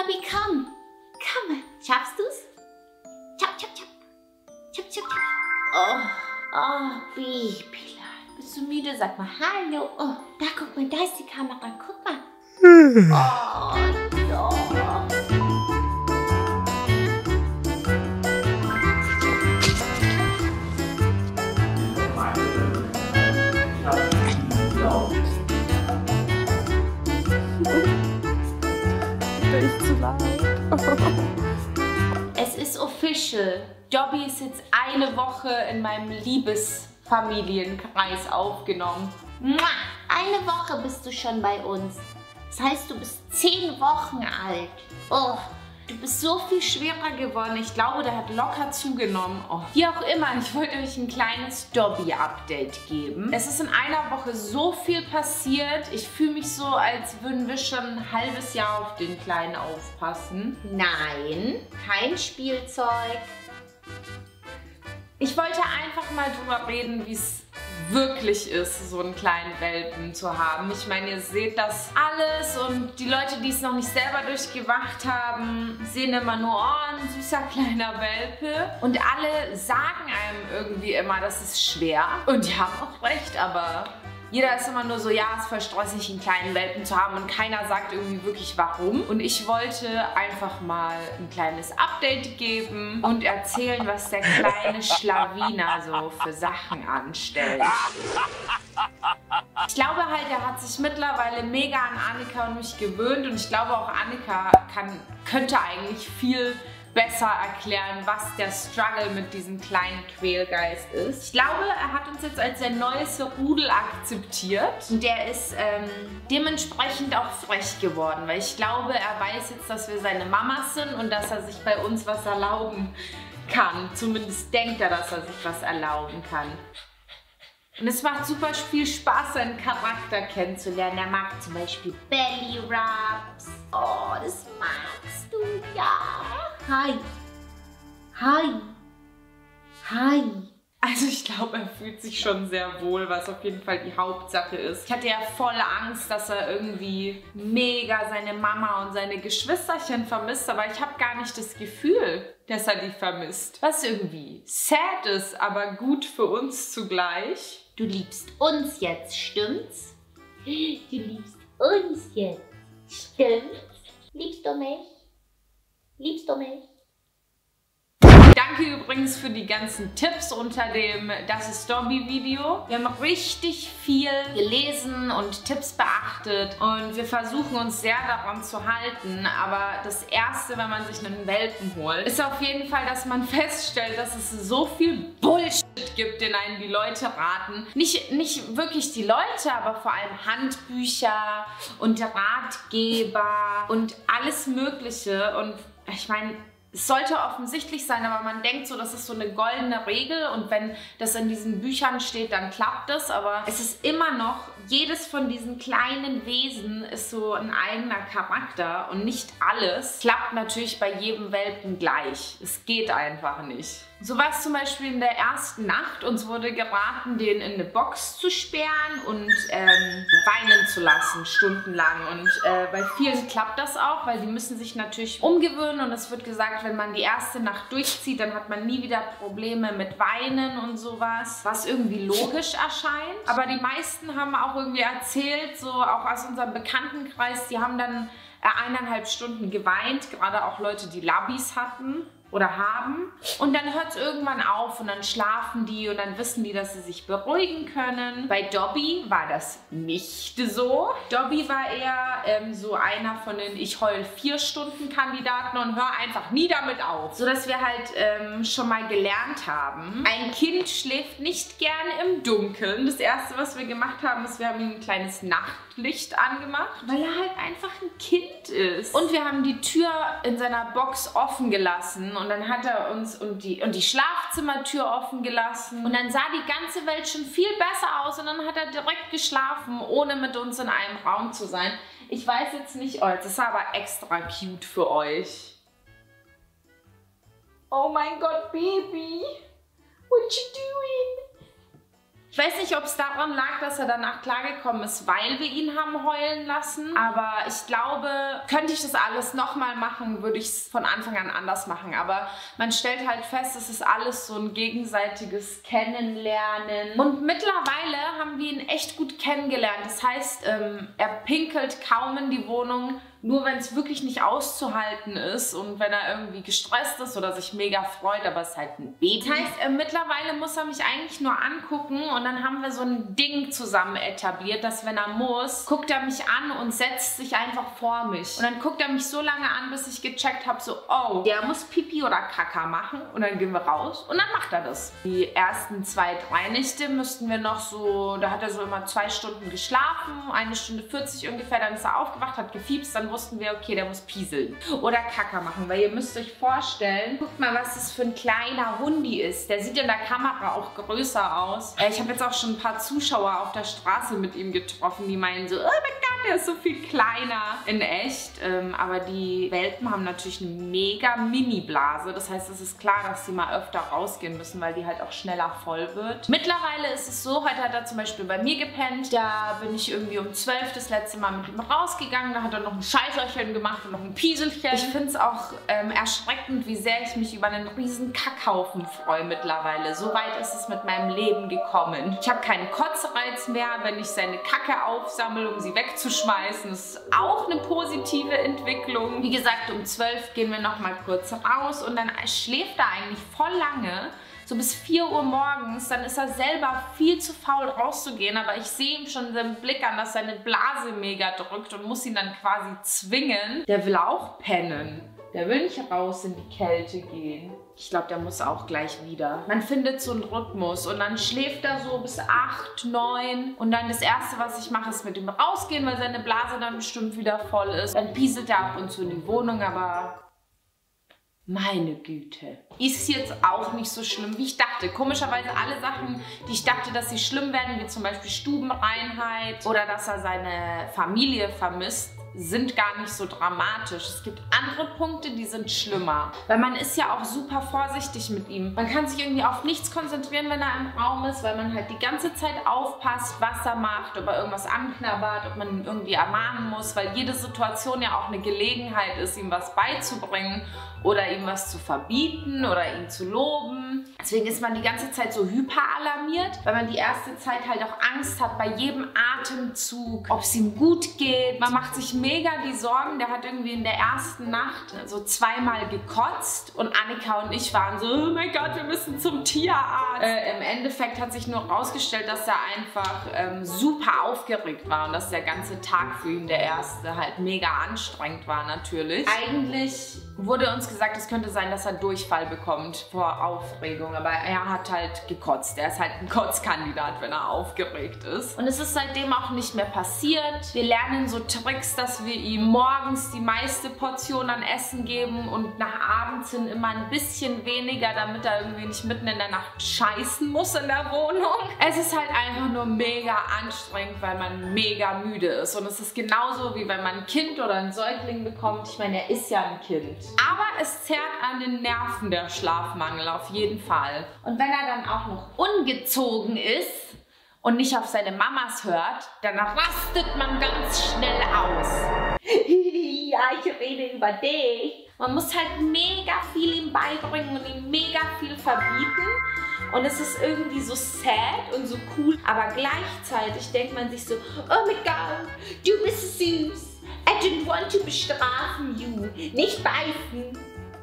Dobby, komm. Komm. Schaffst du's? Chop, chop, chop. Chop, chop, chop. Oh, Baby. Bist du müde? Sag mal hallo. Oh, da, guck mal, da ist die Kamera. Guck mal. Oh, ja. Es ist official. Dobby ist jetzt eine Woche in meinem Liebesfamilienkreis aufgenommen. Eine Woche bist du schon bei uns. Das heißt, du bist 10 Wochen alt. Oh, du bist so viel schwerer geworden. Ich glaube, der hat locker zugenommen. Oh. Wie auch immer, ich wollte euch ein kleines Dobby-Update geben. Es ist in einer Woche so viel passiert. Ich fühle mich so, als würden wir schon ein halbes Jahr auf den Kleinen aufpassen. Nein, kein Spielzeug. Ich wollte einfach mal drüber reden, wie es wirklich ist, so einen kleinen Welpen zu haben. Ich meine, ihr seht das alles und die Leute, die es noch nicht selber durchgemacht haben, sehen immer nur, oh, ein süßer kleiner Welpe. Und alle sagen einem irgendwie immer, das ist schwer. Und die haben auch recht, aber jeder ist immer nur so, ja, es ist voll stressig, einen kleinen Welpen zu haben und keiner sagt irgendwie wirklich warum. Und ich wollte einfach mal ein kleines Update geben und erzählen, was der kleine Schlawiner so für Sachen anstellt. Ich glaube halt, er hat sich mittlerweile mega an Annika und mich gewöhnt und ich glaube auch Annika könnte eigentlich viel besser erklären, was der Struggle mit diesem kleinen Quälgeist ist. Ich glaube, er hat uns jetzt als sein neues Rudel akzeptiert und der ist dementsprechend auch frech geworden, weil ich glaube, er weiß jetzt, dass wir seine Mamas sind und dass er sich bei uns was erlauben kann. Zumindest denkt er, dass er sich was erlauben kann. Und es macht super viel Spaß, seinen Charakter kennenzulernen. Er mag zum Beispiel Belly Rubs. Oh, das magst du, ja. Hi. Hi. Hi. Also ich glaube, er fühlt sich schon sehr wohl, was auf jeden Fall die Hauptsache ist. Ich hatte ja voll Angst, dass er irgendwie mega seine Mama und seine Geschwisterchen vermisst, aber ich habe gar nicht das Gefühl, dass er die vermisst. Was irgendwie sad ist, aber gut für uns zugleich. Du liebst uns jetzt, stimmt's? Du liebst uns jetzt, stimmt's? Liebst du mich? Liebst du mich? Danke übrigens für die ganzen Tipps unter dem Das ist Dobby Video. Wir haben richtig viel gelesen und Tipps beachtet und wir versuchen uns sehr daran zu halten. Aber das Erste, wenn man sich einen Welpen holt, ist auf jeden Fall, dass man feststellt, dass es so viel Bullshit gibt, den einem die Leute raten. Nicht wirklich die Leute, aber vor allem Handbücher und Ratgeber und alles Mögliche. Und ich meine, es sollte offensichtlich sein, aber man denkt so, das ist so eine goldene Regel und wenn das in diesen Büchern steht, dann klappt es. Aber es ist immer noch, jedes von diesen kleinen Wesen ist so ein eigener Charakter und nicht alles klappt natürlich bei jedem Welpen gleich. Es geht einfach nicht. So war es zum Beispiel in der ersten Nacht. Uns wurde geraten, den in eine Box zu sperren und weinen zu lassen, stundenlang. Und bei vielen klappt das auch, weil die müssen sich natürlich umgewöhnen. Und es wird gesagt, wenn man die erste Nacht durchzieht, dann hat man nie wieder Probleme mit Weinen und sowas, was irgendwie logisch erscheint. Aber die meisten haben auch irgendwie erzählt, so auch aus unserem Bekanntenkreis, die haben dann 1,5 Stunden geweint, gerade auch Leute, die Labbys hatten oder haben. Und dann hört es irgendwann auf und dann schlafen die und dann wissen die, dass sie sich beruhigen können. Bei Dobby war das nicht so. Dobby war eher so einer von den Ich heul 4-Stunden-Kandidaten und hör einfach nie damit auf. So dass wir halt schon mal gelernt haben, ein Kind schläft nicht gerne im Dunkeln. Das erste, was wir gemacht haben, ist, wir haben ihm ein kleines Nachtlicht angemacht, weil er halt einfach ein Kind ist. Und wir haben die Tür in seiner Box offen gelassen. Und dann hat er uns und die Schlafzimmertür offen gelassen. Und dann sah die ganze Welt schon viel besser aus. Und dann hat er direkt geschlafen, ohne mit uns in einem Raum zu sein. Ich weiß jetzt nicht, oh, das ist aber extra cute für euch. Oh mein Gott, Baby. What you doing? Ich weiß nicht, ob es daran lag, dass er danach klargekommen ist, weil wir ihn haben heulen lassen. Aber ich glaube, könnte ich das alles nochmal machen, würde ich es von Anfang an anders machen. Aber man stellt halt fest, es ist alles so ein gegenseitiges Kennenlernen. Und mittlerweile haben wir ihn echt gut kennengelernt. Das heißt, er pinkelt kaum in die Wohnung. Nur wenn es wirklich nicht auszuhalten ist und wenn er irgendwie gestresst ist oder sich mega freut, aber es ist halt ein Baby. Das heißt, mittlerweile muss er mich eigentlich nur angucken und dann haben wir so ein Ding zusammen etabliert, dass wenn er muss, guckt er mich an und setzt sich einfach vor mich. Und dann guckt er mich so lange an, bis ich gecheckt habe, so, oh, der muss Pipi oder Kaka machen und dann gehen wir raus und dann macht er das. Die ersten 2, 3 Nächte müssten wir noch so, da hat er so immer 2 Stunden geschlafen, 1 Stunde 40 ungefähr, dann ist er aufgewacht, hat gefiepst, dann wussten wir, okay, der muss pieseln oder Kaka machen, weil ihr müsst euch vorstellen, guckt mal, was das für ein kleiner Hundi ist. Der sieht in der Kamera auch größer aus. Ich habe jetzt auch schon ein paar Zuschauer auf der Straße mit ihm getroffen, die meinen so, oh mein Gott, der ist so viel kleiner in echt. Aber die Welpen haben natürlich eine mega Mini-Blase. Das heißt, es ist klar, dass sie mal öfter rausgehen müssen, weil die halt auch schneller voll wird. Mittlerweile ist es so, heute hat er zum Beispiel bei mir gepennt. Da bin ich irgendwie um 12 das letzte Mal mit ihm rausgegangen. Da hat er noch ein Scheißerchen gemacht und noch ein Pieselchen. Ich finde es auch erschreckend, wie sehr ich mich über einen riesen Kackhaufen freue mittlerweile. So weit ist es mit meinem Leben gekommen. Ich habe keinen Kotzreiz mehr, wenn ich seine Kacke aufsammle, um sie wegzuschmeißen. Das ist auch eine positive Entwicklung. Wie gesagt, um 12 gehen wir noch mal kurz raus und dann schläft er eigentlich voll lange. So bis 4 Uhr morgens, dann ist er selber viel zu faul rauszugehen, aber ich sehe ihm schon den Blick an, dass seine Blase mega drückt und muss ihn dann quasi zwingen. Der will auch pennen. Der will nicht raus in die Kälte gehen. Ich glaube, der muss auch gleich wieder. Man findet so einen Rhythmus und dann schläft er so bis 8, 9 und dann das Erste, was ich mache, ist mit ihm rausgehen, weil seine Blase dann bestimmt wieder voll ist. Dann pieselt er ab und zu in die Wohnung, aber meine Güte. Ist jetzt auch nicht so schlimm, wie ich dachte. Komischerweise alle Sachen, die ich dachte, dass sie schlimm werden, wie zum Beispiel Stubenreinheit oder dass er seine Familie vermisst, sind gar nicht so dramatisch. Es gibt andere Punkte, die sind schlimmer. Weil man ist ja auch super vorsichtig mit ihm. Man kann sich irgendwie auf nichts konzentrieren, wenn er im Raum ist, weil man halt die ganze Zeit aufpasst, was er macht, ob er irgendwas anknabbert, ob man ihn irgendwie ermahnen muss, weil jede Situation ja auch eine Gelegenheit ist, ihm was beizubringen oder ihm was zu verbieten oder ihn zu loben. Deswegen ist man die ganze Zeit so hyperalarmiert, weil man die erste Zeit halt auch Angst hat bei jedem Atemzug, ob es ihm gut geht. Man macht sich mega die Sorgen. Der hat irgendwie in der ersten Nacht so 2-mal gekotzt und Annika und ich waren so, oh mein Gott, wir müssen zum Tierarzt. Im Endeffekt hat sich nur herausgestellt, dass er einfach super aufgeregt war und dass der ganze Tag für ihn, der erste, halt mega anstrengend war natürlich. Eigentlich wurde uns gesagt, es könnte sein, dass er Durchfall bekommt vor Aufregung, aber er hat halt gekotzt. Er ist halt ein Kotzkandidat, wenn er aufgeregt ist. Und es ist seitdem auch nicht mehr passiert. Wir lernen so Tricks, dass wir ihm morgens die meiste Portion an Essen geben und nach abends hin immer ein bisschen weniger, damit er irgendwie nicht mitten in der Nacht scheißen muss in der Wohnung. Es ist halt einfach nur mega anstrengend, weil man mega müde ist. Und es ist genauso, wie wenn man ein Kind oder einen Säugling bekommt. Ich meine, er ist ja ein Kind. Aber es zerrt an den Nerven, der Schlafmangel, auf jeden Fall. Und wenn er dann auch noch ungezogen ist und nicht auf seine Mamas hört, dann rastet man ganz schnell aus. Ja, ich rede über dich. Man muss halt mega viel ihm beibringen und ihm mega viel verbieten. Und es ist irgendwie so sad und so cool. Aber gleichzeitig denkt man sich so, oh mein Gott, du bist süß. I didn't want to bestrafen, you. Nicht beißen.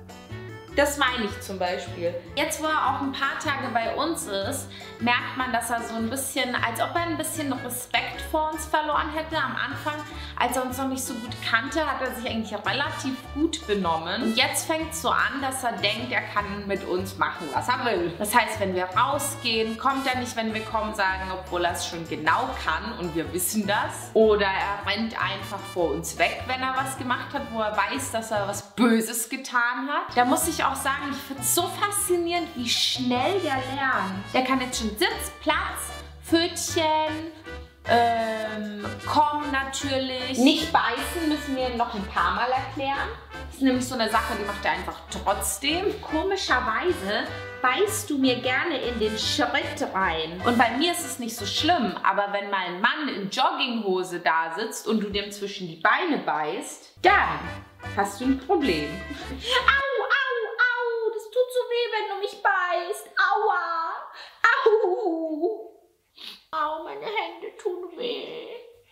Das meine ich zum Beispiel. Jetzt, wo er auch ein paar Tage bei uns ist, merkt man, dass er so ein bisschen, als ob er ein bisschen Respekt vor uns verloren hätte am Anfang. Als er uns noch nicht so gut kannte, hat er sich eigentlich relativ gut benommen. Und jetzt fängt es so an, dass er denkt, er kann mit uns machen, was er will. Das heißt, wenn wir rausgehen, kommt er nicht, wenn wir kommen, sagen, obwohl er es schon genau kann und wir wissen das. Oder er rennt einfach vor uns weg, wenn er was gemacht hat, wo er weiß, dass er was Böses getan hat. Da muss ich auch sagen, ich finde es so faszinierend, wie schnell der lernt. Der kann jetzt schon Sitz, Platz, Pfötchen, kommen natürlich. Nicht beißen müssen wir noch ein paar Mal erklären. Das ist nämlich so eine Sache, die macht er einfach trotzdem. Komischerweise beißt du mir gerne in den Schritt rein. Und bei mir ist es nicht so schlimm, aber wenn mal ein Mann in Jogginghose da sitzt und du dem zwischen die Beine beißt, dann hast du ein Problem. Au, au, au, das tut so weh, wenn du mich beißt. Aua, au. Au, meine Hände tun weh.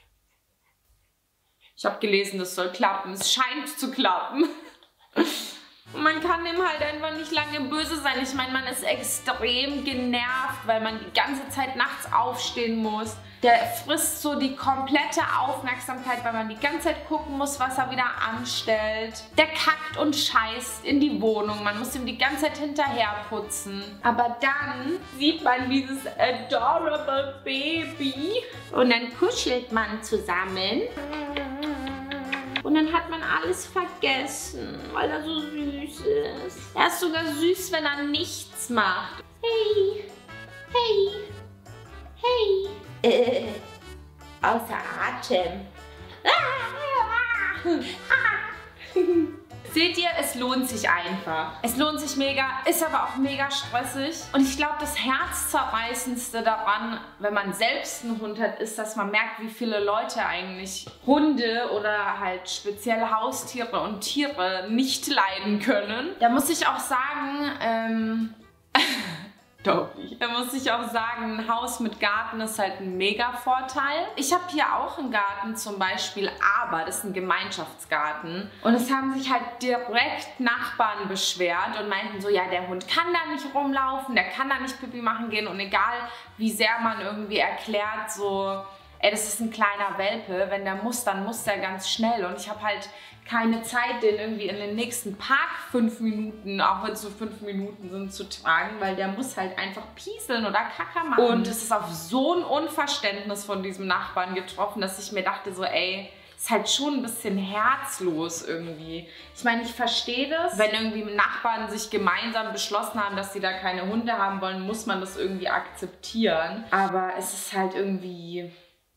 Ich habe gelesen, das soll klappen. Es scheint zu klappen. Und man kann dem halt einfach nicht lange böse sein. Ich meine, man ist extrem genervt, weil man die ganze Zeit nachts aufstehen muss. Der frisst so die komplette Aufmerksamkeit, weil man die ganze Zeit gucken muss, was er wieder anstellt. Der kackt und scheißt in die Wohnung. Man muss ihm die ganze Zeit hinterher putzen. Aber dann sieht man dieses adorable Baby. Und dann kuschelt man zusammen. Und dann hat man alles vergessen, weil er so süß ist. Er ist sogar süß, wenn er nichts macht. Hey, hey, hey. Außer Atem. Seht ihr, es lohnt sich einfach. Es lohnt sich mega, ist aber auch mega stressig. Und ich glaube, das Herzzerreißendste daran, wenn man selbst einen Hund hat, ist, dass man merkt, wie viele Leute eigentlich Hunde oder halt speziell Haustiere und Tiere nicht leiden können. Da muss ich auch sagen, da muss ich auch sagen, ein Haus mit Garten ist halt ein mega Vorteil. Ich habe hier auch einen Garten zum Beispiel, aber das ist ein Gemeinschaftsgarten. Und es haben sich halt direkt Nachbarn beschwert und meinten so, ja, der Hund kann da nicht rumlaufen, der kann da nicht Pipi machen gehen. Und egal, wie sehr man irgendwie erklärt, so, ey, das ist ein kleiner Welpe, wenn der muss, dann muss der ganz schnell. Und ich habe halt keine Zeit, den irgendwie in den nächsten Park 5 Minuten, auch wenn es so 5 Minuten sind, zu tragen, weil der muss halt einfach pieseln oder Kacker machen. Und es ist auf so ein Unverständnis von diesem Nachbarn getroffen, dass ich mir dachte so, ey, ist halt schon ein bisschen herzlos irgendwie. Ich meine, ich verstehe das. Wenn irgendwie Nachbarn sich gemeinsam beschlossen haben, dass sie da keine Hunde haben wollen, muss man das irgendwie akzeptieren. Aber es ist halt irgendwie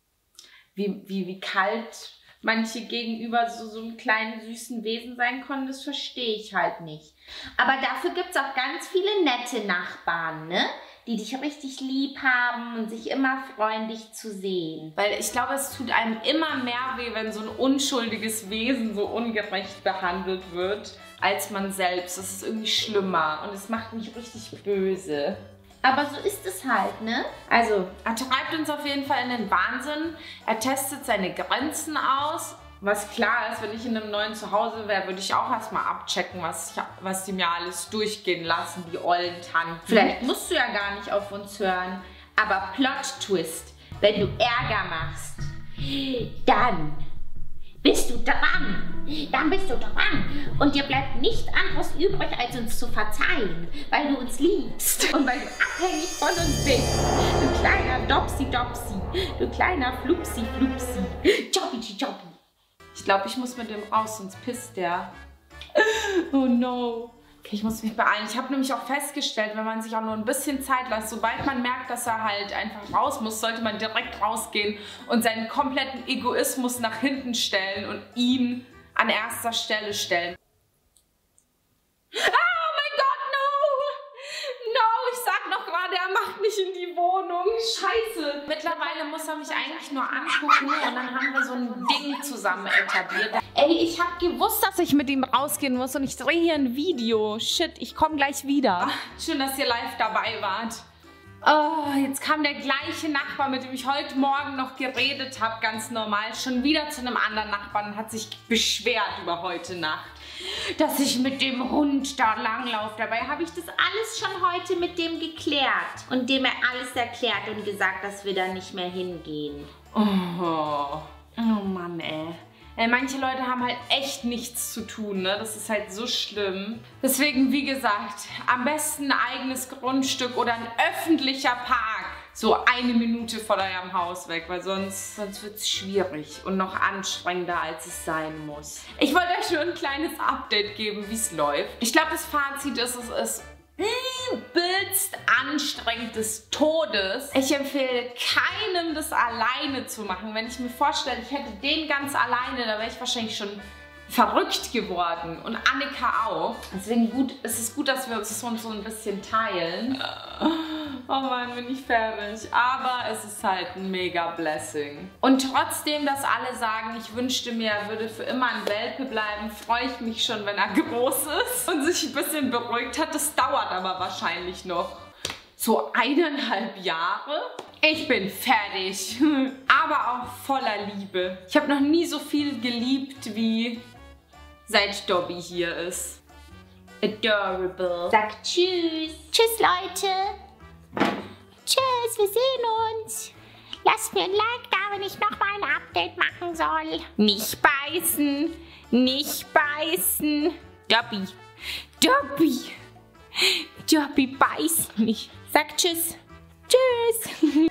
wie kalt manche gegenüber so einem kleinen süßen Wesen sein können, das verstehe ich halt nicht. Aber dafür gibt es auch ganz viele nette Nachbarn, ne? Die dich richtig lieb haben und sich immer freuen, dich zu sehen. Weil ich glaube, es tut einem immer mehr weh, wenn so ein unschuldiges Wesen so ungerecht behandelt wird, als man selbst. Das ist irgendwie schlimmer und es macht mich richtig böse. Aber so ist es halt, ne? Also, er treibt uns auf jeden Fall in den Wahnsinn. Er testet seine Grenzen aus. Was klar ist, wenn ich in einem neuen Zuhause wäre, würde ich auch erstmal abchecken, was die mir alles durchgehen lassen, die ollen Tanten. Vielleicht musst du ja gar nicht auf uns hören. Aber Plot-Twist, wenn du Ärger machst, dann bist du dran. Dann bist du dran. Und dir bleibt nichts anderes übrig, als uns zu verzeihen, weil du uns liebst und weil du abhängig von uns bist. Du kleiner Dopsi-Dopsi, du kleiner Flupsi-Flupsi, Jobbi-Jobbi. Ich glaube, ich muss mit dem raus, sonst pisst der. Oh no. Okay, ich muss mich beeilen. Ich habe nämlich auch festgestellt, wenn man sich auch nur ein bisschen Zeit lässt, sobald man merkt, dass er halt einfach raus muss, sollte man direkt rausgehen und seinen kompletten Egoismus nach hinten stellen und ihn an erster Stelle stellen. Oh mein Gott, no! No, ich sag noch gerade, er macht mich in die Wohnung. Scheiße. Mittlerweile muss er mich eigentlich nur angucken und dann haben wir so ein Ding zusammen etabliert. Ey, ich habe gewusst, dass ich mit ihm rausgehen muss und ich drehe hier ein Video. Shit, ich komme gleich wieder. Ach, schön, dass ihr live dabei wart. Oh, jetzt kam der gleiche Nachbar, mit dem ich heute Morgen noch geredet habe, ganz normal, schon wieder zu einem anderen Nachbarn und hat sich beschwert über heute Nacht, dass ich mit dem Hund da langlaufe. Dabei habe ich das alles schon heute mit dem geklärt und dem er alles erklärt und gesagt, dass wir da nicht mehr hingehen. Oh Mann, ey. Manche Leute haben halt echt nichts zu tun, ne? Das ist halt so schlimm. Deswegen, wie gesagt, am besten ein eigenes Grundstück oder ein öffentlicher Park. So 1 Minute von eurem Haus weg, weil sonst wird es schwierig und noch anstrengender, als es sein muss. Ich wollte euch nur ein kleines Update geben, wie es läuft. Ich glaube, das Fazit ist, es ist übelst anstrengend des Todes. Ich empfehle keinem, das alleine zu machen. Wenn ich mir vorstelle, ich hätte den ganz alleine, da wäre ich wahrscheinlich schon verrückt geworden und Annika auch. Deswegen ist es gut, dass wir uns so ein bisschen teilen. Oh Mann, bin ich fertig. Aber es ist halt ein mega Blessing. Und trotzdem, dass alle sagen, ich wünschte mir, er würde für immer ein Welpe bleiben, freue ich mich schon, wenn er groß ist und sich ein bisschen beruhigt hat. Das dauert aber wahrscheinlich noch so 1,5 Jahre. Ich bin fertig. Aber auch voller Liebe. Ich habe noch nie so viel geliebt wie seit Dobby hier ist. Adorable. Sag tschüss. Tschüss, Leute. Tschüss, wir sehen uns. Lasst mir ein Like da, wenn ich nochmal ein Update machen soll. Nicht beißen. Nicht beißen. Dobby. Dobby. Dobby beißt mich. Sag tschüss. Tschüss.